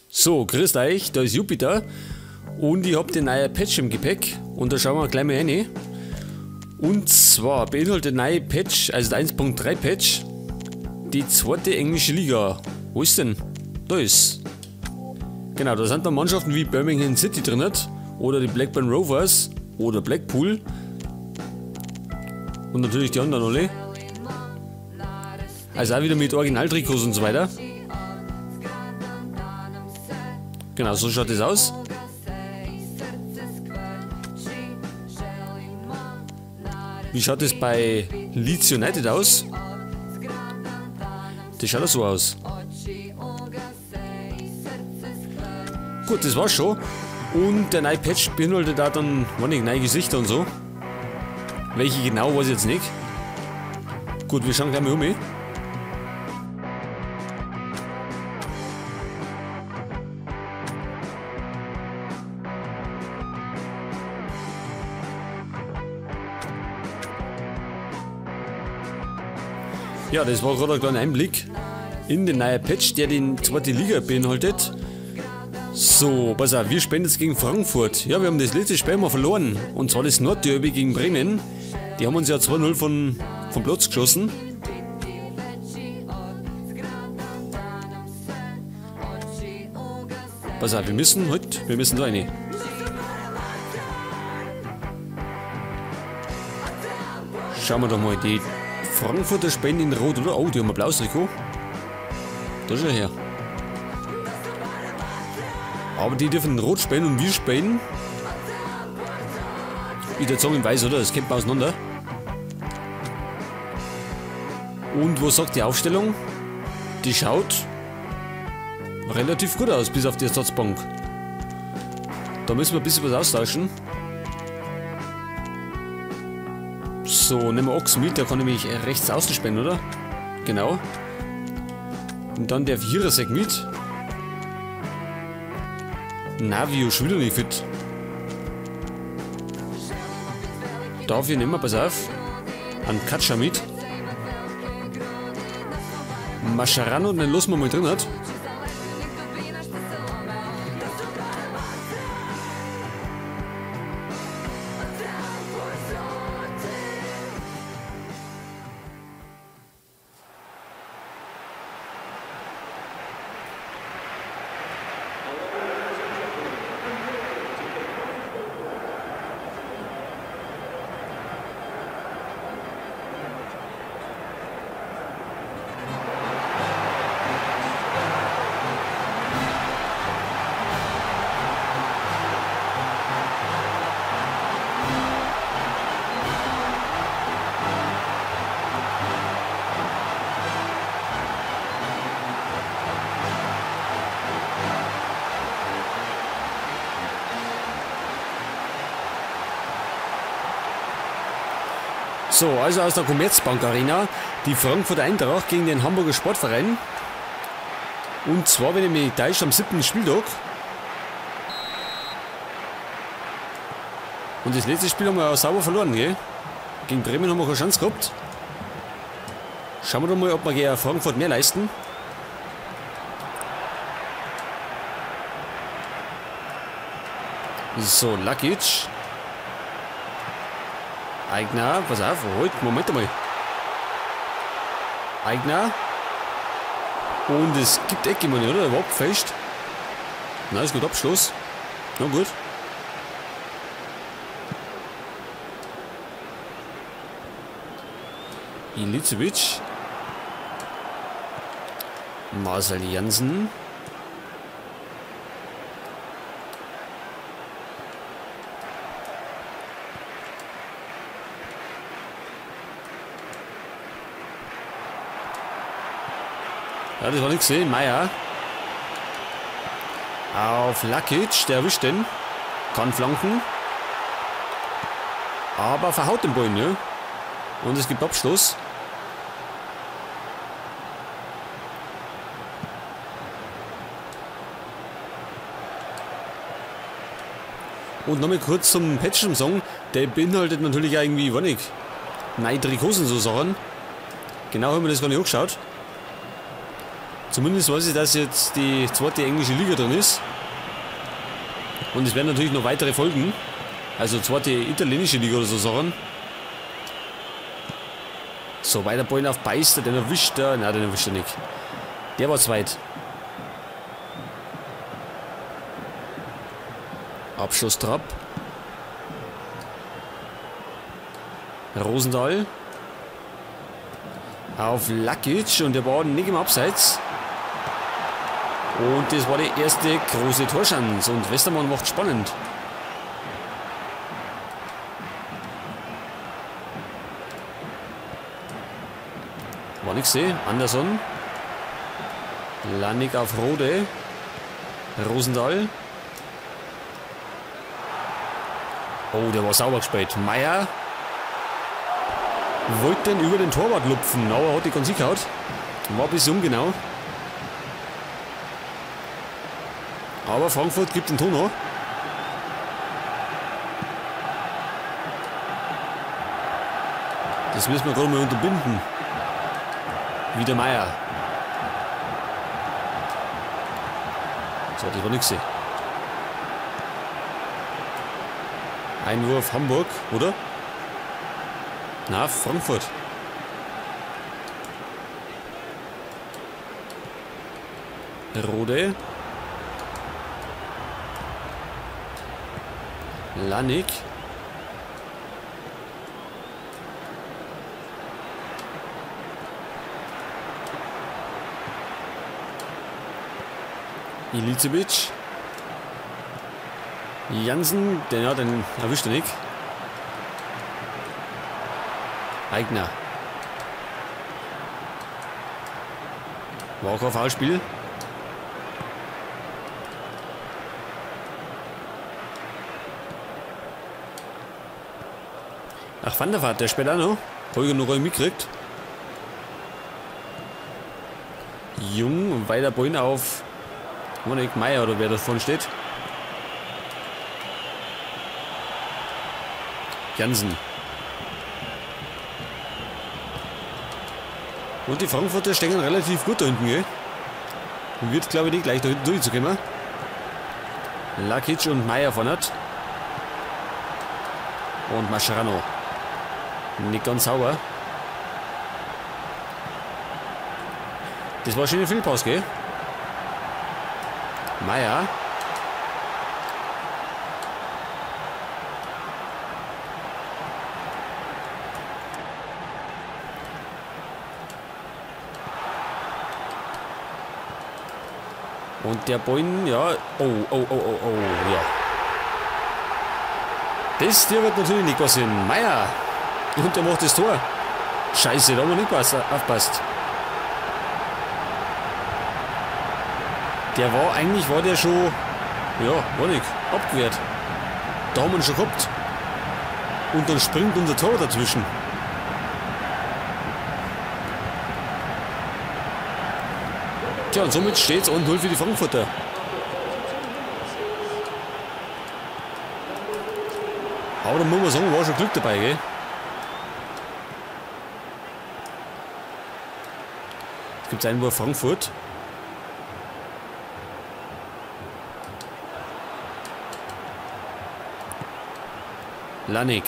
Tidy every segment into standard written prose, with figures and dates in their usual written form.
So, grüßt euch, da ist Jupiter und ich hab den neuen Patch im Gepäck und da schauen wir gleich mal rein. Und zwar beinhaltet der neue Patch, also der 1.3 Patch, die zweite englische Liga. Wo ist denn? Da ist. Genau, da sind dann Mannschaften wie Birmingham City drin oder die Blackburn Rovers oder Blackpool und natürlich die anderen alle. Also auch wieder mit Originaltrikots und so weiter. Genau, so schaut es aus. Wie schaut es bei Leeds United aus? Das schaut auch so aus. Gut, das war's schon. Und der neue Patch beinhaltet auch dann neue Gesichter und so. Welche genau, weiß ich jetzt nicht. Gut, wir schauen gleich mal um. Ja, das war gerade ein kleiner Einblick in den neuen Patch, der die zweite Liga beinhaltet. So, pass auf, wir spielen jetzt gegen Frankfurt. Ja, wir haben das letzte Spiel mal verloren. Und zwar das Nordderby gegen Bremen. Die haben uns ja 2-0 vom Platz geschossen. Pass auf, wir müssen da rein. Schauen wir doch mal, die Frankfurter spielen in Rot, oder? Oh, die haben ein blaues Trikot. Da schau her. Aber die dürfen in Rot spielen und wir spielen. Ich würde sagen in Weiß, oder? Das kennt man auseinander. Und was sagt die Aufstellung? Die schaut relativ gut aus, bis auf die Ersatzbank. Da müssen wir ein bisschen was austauschen. So, nehmen wir Ochs mit, der kann nämlich rechts außen spielen, oder? Genau. Und dann der Vierersack mit. Navio schon wieder nicht fit. Dafür nehmen wir, pass auf, einen Katscha mit. Mascherano, den lassen wir mal drin hat. So, also aus der Commerzbank Arena, die Frankfurter Eintracht gegen den Hamburger Sportverein. Und zwar, wenn ich mich nicht täusche, am 7. Spieltag. Und das letzte Spiel haben wir auch sauber verloren, gell? Gegen Bremen haben wir keine Chance gehabt. Schauen wir doch mal, ob wir gegen Frankfurt mehr leisten. So, Lakic. Eigner, pass auf, halt, Moment einmal. Eigner. Und es gibt Ecke, meine ich, oder? Überhaupt fest. Na, ist gut, Abschluss. Na gut. Ilicevic. Marcel Jansen. Ja, das war nichts gesehen. Meier. Auf Lakic, der erwischt den. Kann flanken. Aber verhaut den Ball, ne? Und es gibt Abschluss. Und nochmal kurz zum Patch zum Song. Der beinhaltet natürlich auch irgendwie, war nicht, neue Trikots und so Sachen. Genau haben wir das gar nicht angeschaut. Zumindest weiß ich, dass jetzt die zweite englische Liga drin ist. Und es werden natürlich noch weitere folgen. Also zweite italienische Liga oder so Sachen. So, weiter Ball auf Beister, den erwischt er. Nein, den erwischt er nicht. Der war zu weit. Abschluss Trapp. Rosendahl. Auf Lakic und der war nicht im Abseits. Und das war die erste große Torschance. Und Westermann macht spannend. War nichts, Anderson. Lannig auf Rode. Rosendahl. Oh, der war sauber gespielt. Meier wollte den über den Torwart lupfen, aber hat die ganz gehaut. War ein bisschen ungenau. Aber Frankfurt gibt den Ton noch. Das müssen wir gerade mal unterbinden. Wieder Meier. So, das war nix. Einwurf Hamburg, oder? Na, Frankfurt. Rode. Lannig. Ilicevic. Jansen, den erwischt er nicht. Eigner. War auch ein Foulspiel. Ach, Van der Vaart, der spielt auch noch. Holger noch mitgekriegt. Jung, weiter Ball auf Monik Meier oder wer da vorne steht. Jansen. Und die Frankfurter stehen relativ gut da hinten, gell? Wird, glaube ich, nicht gleich da hinten durchzukommen. Lakic und Meier vorne. Und Mascherano. Nicht ganz sauber. Das war schon ein Fehlpass, gell? Meier. Und der Boyn, ja. Oh, ja. Das der wird natürlich nicht passieren. Meier. Und der macht das Tor. Scheiße, da haben wir nicht aufpasst. Der war, eigentlich war der schon, ja, war nicht, abgewehrt. Da haben wir ihn schon gehabt. Und dann springt unser Tor dazwischen. Tja, und somit steht es 1-0 für die Frankfurter. Aber da muss man sagen, war schon Glück dabei, gell? Jetzt gibt es einen Wurf Frankfurt. Lannig.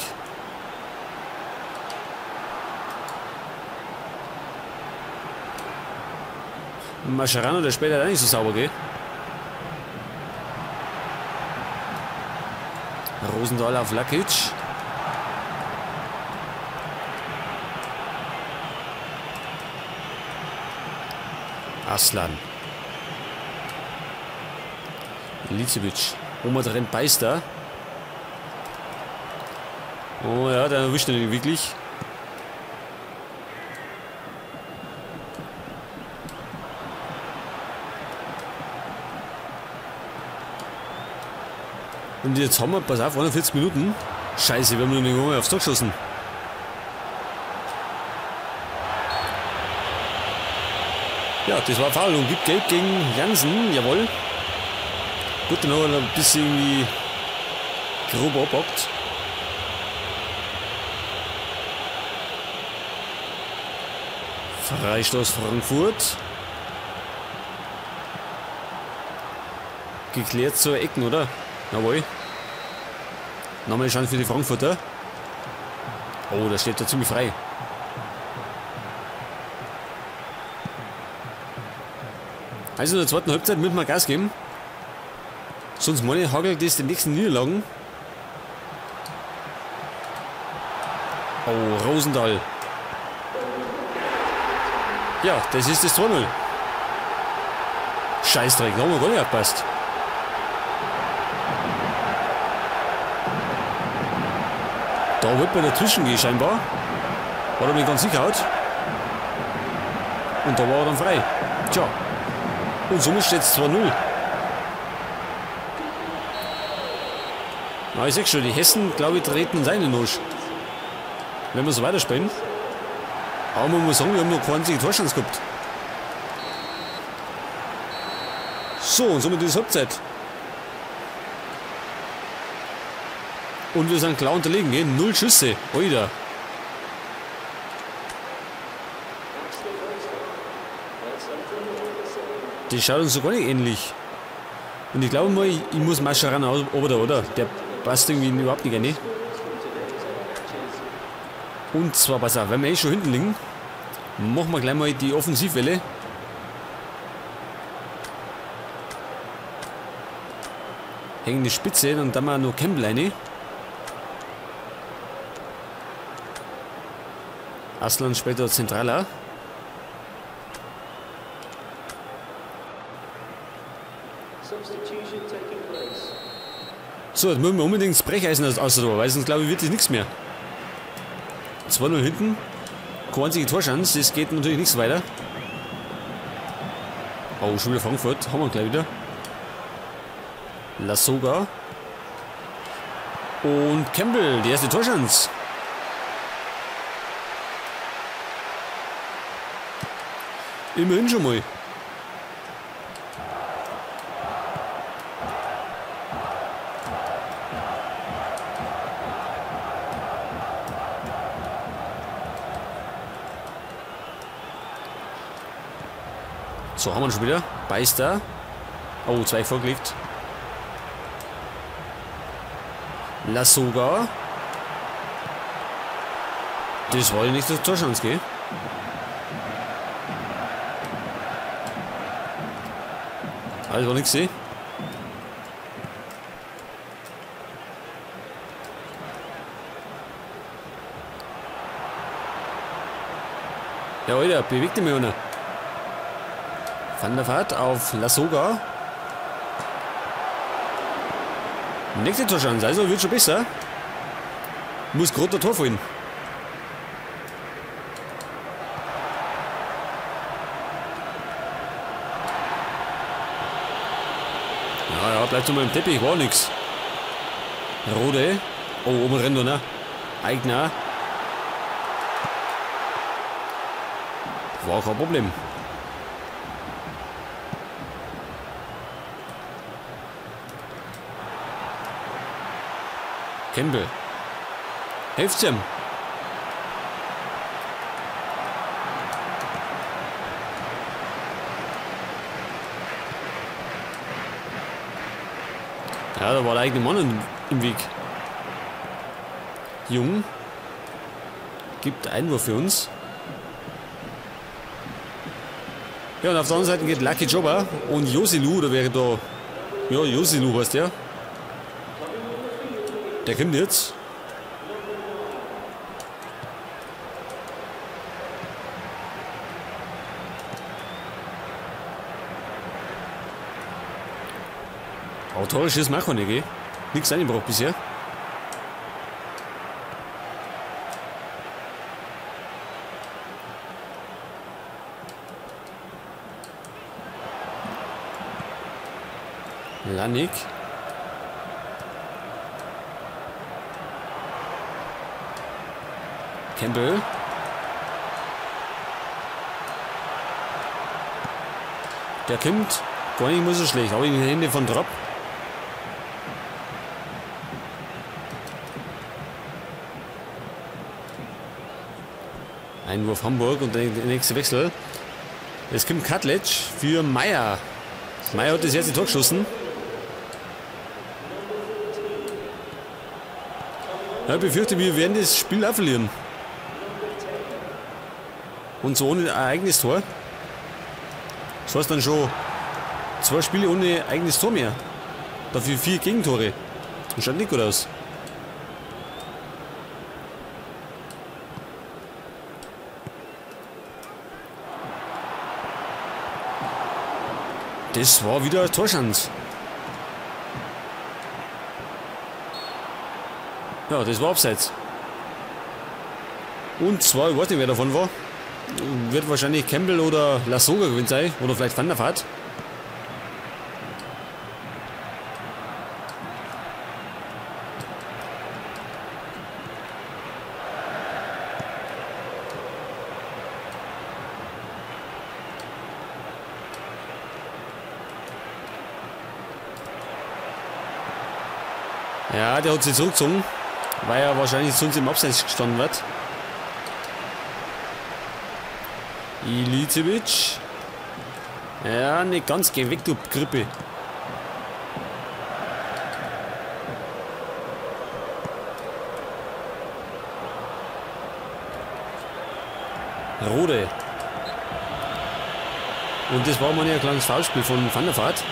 Mascherano, der spielt halt auch nicht so sauber, gell? Rosendahl auf Lakic. Aslan. Ilicevic. Oma drin Beister. Oh ja, der erwischt ihn nicht wirklich. Und jetzt haben wir, pass auf, 41 Minuten. Scheiße, wir haben noch nicht einmal aufs Tor geschossen. Ja, das war Foul und gibt Gelb gegen Jansen, jawohl. Gut, dann haben wir ein bisschen irgendwie grob abbockt. Freistoß Frankfurt. geklärt zur Ecken, oder? Jawohl. Nochmal eine Chance für die Frankfurter. Oh, da steht er ziemlich frei. Also in der zweiten Halbzeit müssen wir Gas geben. Sonst meine ich, hagelt das die nächsten Niederlagen. Oh, Rosendahl. Ja, das ist das 2-0. Scheißdreck, da haben wir gar nicht aufgepasst. Da wird man dazwischen gehen scheinbar. War er mir ganz sicher out. Und da war er dann frei. Tja. Und somit steht es 2-0. Na, ich sag schon, die Hessen, glaube ich, treten seine Nusch. Wenn wir so weiterspielen. Aber man muss sagen, wir haben noch keine einzige Torchance gehabt. So, und somit ist es Halbzeit. Und wir sind klar unterlegen, gell? 0 Schüsse. Oida. Die schaut uns so gar nicht ähnlich. Und ich glaube mal, ich muss Mascherano oder? Der passt irgendwie überhaupt nicht rein. Und zwar, pass auf, wenn wir schon hinten liegen, machen wir gleich mal die Offensivwelle. Hängen die Spitze, dann haben wir noch Campbell rein. Aslan später zentraler. So, jetzt müssen wir unbedingt das Brecheisen aus der Tor, weil sonst glaube ich wird das nichts mehr. 2-0 hinten. Keine einzige Torchance, das geht natürlich nichts weiter. Oh, schon wieder Frankfurt, haben wir gleich wieder. Lassoga. Und Campbell, die erste Torchance. Immerhin schon mal. So, haben wir schon wieder. Beister. Oh, 2 vorgelegt. Lassoga. Das war ja nicht der Torchance, gell? Also war nichts sehen. Ja, Alter, bewegt ihn mir einer. Van der Vaart auf Lassoga. Nächste Torchance, also wird schon besser. Muss gerade der Tor fallen. Ja, bleibt so mal im Teppich, war nix. Rode. Oh, oben rennt er, ne? Eigner. War kein Problem. Campbell. Helft's ihm. Ja, da war der eigene Mann im Weg. Jung. Gibt Einwurf für uns. Ja, und auf der anderen Seite geht Lucky Jobber und Josilu, da wäre da. Ja, Josilu heißt der. Der kommt jetzt. Autorisches machen wir nicht, nichts eingebracht bisher. Lanik. Campbell. Der kommt. Gar nicht mehr so schlecht. Aber in die Hände von Drop. Einwurf Hamburg und der nächste Wechsel. Es kommt Katlec für Meier. Meier hat das erste Tor geschossen. Ja, ich befürchte, wir werden das Spiel auch verlieren. Und so ohne ein eigenes Tor. Das heißt dann schon 2 Spiele ohne eigenes Tor mehr. Dafür 4 Gegentore. Das schaut nicht gut aus. Das war wieder eine Torschance. Ja, das war abseits. Und zwar, ich weiß nicht, wer davon war. Wird wahrscheinlich Campbell oder Lassoga gewinnt sein. Oder vielleicht Van der Vaart. Ja, der hat sich zurückgezogen, weil er wahrscheinlich sonst im Abseits gestanden wird. Ilicevic. Ja, nicht ganz, geh weg, du Grippe. Rode. Und das war mal ein kleines Foulspiel von Van der Vaart.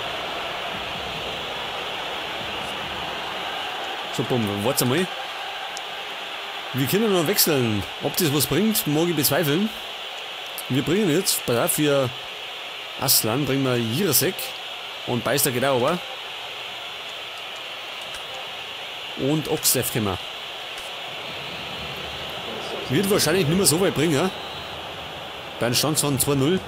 So, bumm, warte mal. Wir können noch wechseln. Ob das was bringt, mag ich bezweifeln. Wir bringen jetzt, pass auf, für Aslan bringen wir Jirasek. Und Beister geht auch aber. Und Oxtev kommen wir. Wird wahrscheinlich nicht mehr so weit bringen. Bei einem Stand von 2-0.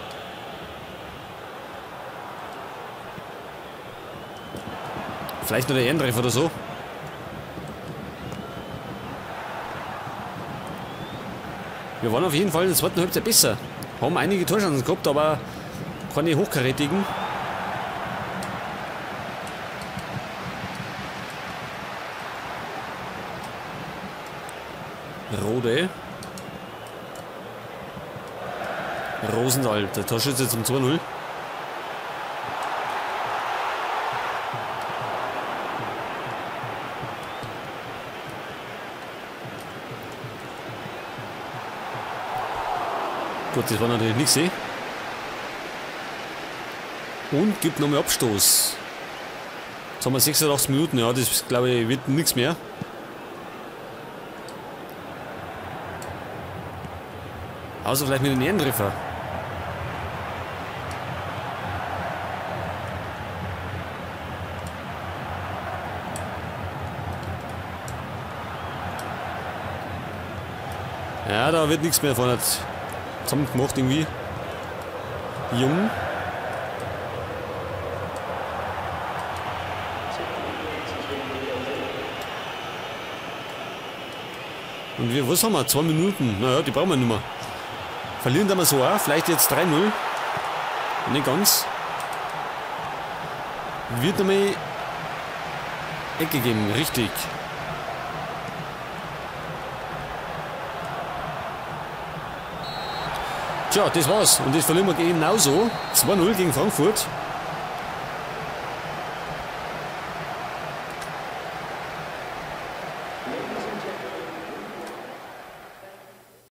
Vielleicht noch der Ehrentreffer oder so. Wir waren auf jeden Fall in der zweiten Halbzeit besser. Haben einige Torchancen gehabt, aber keine hochkarätigen. Rode. Rosendahl, der Torschütze zum 2-0. Gut, das war natürlich nichts. Und gibt nochmal Abstoß. Jetzt haben wir 86 Minuten, ja, das glaube ich wird nichts mehr. Außer vielleicht mit dem Ehrentreffer. Ja, da wird nichts mehr von zusammen gemacht irgendwie. Jung. Und wir, was haben wir? 2 Minuten. Naja, die brauchen wir nicht mehr. Verlieren da mal so auch. Vielleicht jetzt 3-0. Nicht ganz. Wird nochmal Ecke geben. Richtig. Tja, das war's. Und das verlieren wir genauso. 2-0 gegen Frankfurt.